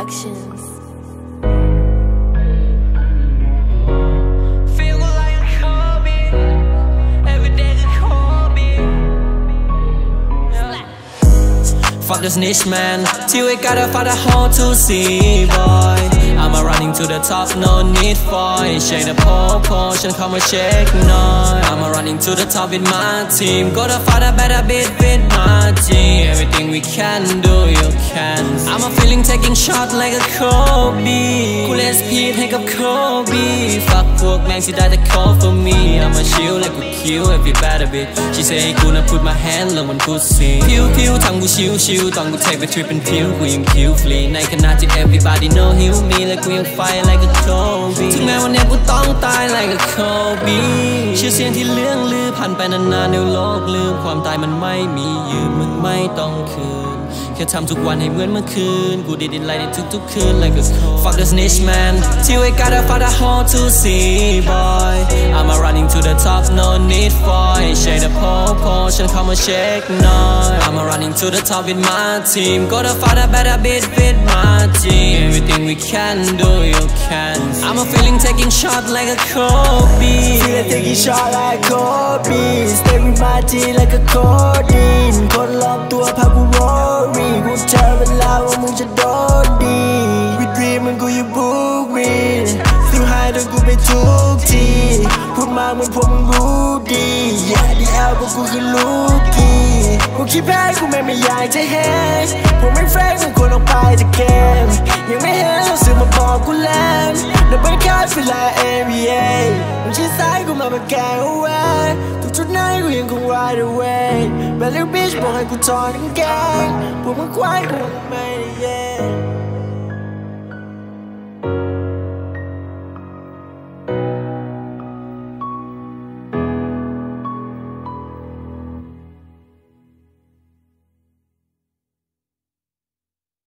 Productions. Fuck this niche man, till we gotta find a hole to see, boy. I'm running to the top, no need for it. Shake the proportion, come and shake noise. I'm running to the top with my team. Gotta find a better beat with my team. Everything we can do, you can. I'm feeling taking shot like a Kobe. Cool as Pete, hang up Kobe. Fuck พวกแม่งที่ได้แต่ call for me. I'm a chill like a kill every better bit. She say กูน่ะ put my hand ลงบน pussy. พิวๆทำกูชิวๆต้องกู take a trip and feel กูยังคิวฟรีในขณะที่ everybody know heal me และกูยัง fight like a Kobe ถึงแม้วันนี้กูต้องตาย like a Kobe ชื่อเสียงที่เลื่องลือผ่านไปนานๆเดี๋ยวโลกลืมความตายมันไม่มียืมมึงไม่ต้องคืนแค่ทำทุกวันให้เหมือนเมื่อคืนกูดีๆไล่ในทุกๆคืน like a Kobe Fuck this niche man till we gotta find a hole to see boy I'm running to the top no need for it shake the proportion come and shake noise I'm running to the top with my team gotta find a better beat with my team everything we can do you can I'm feeling taking shot like a Kobe feeling taking shot like Kobe stay with my team like a codeine คนรอบตัวพากู worry กูเจอเวลาว่ามึงจะโดนดี We dream มึงกูอยู่ book me still high จนกูไปทุกทีพูดมาเหมือนพวกมึงรู้ดี Yeah DL พวกกูคือลูกกี้กูคิดแพ้กูไม่อยากจะเห็นผมไม่แฟร์มึงควรออกไปจากเกมยังไม่เห็นเราซื้อมาบอกกูแล้วแต่ไม่กล้าฟีลา NBA มึงชี้ซ้ายกูมาเป็นแกงเอาไว้ทุกจุดไหนกูยังคง ride away Bad little bitch บอกให้กูถอนกางเกงพวกมึงควายกูไม่ได้เย็น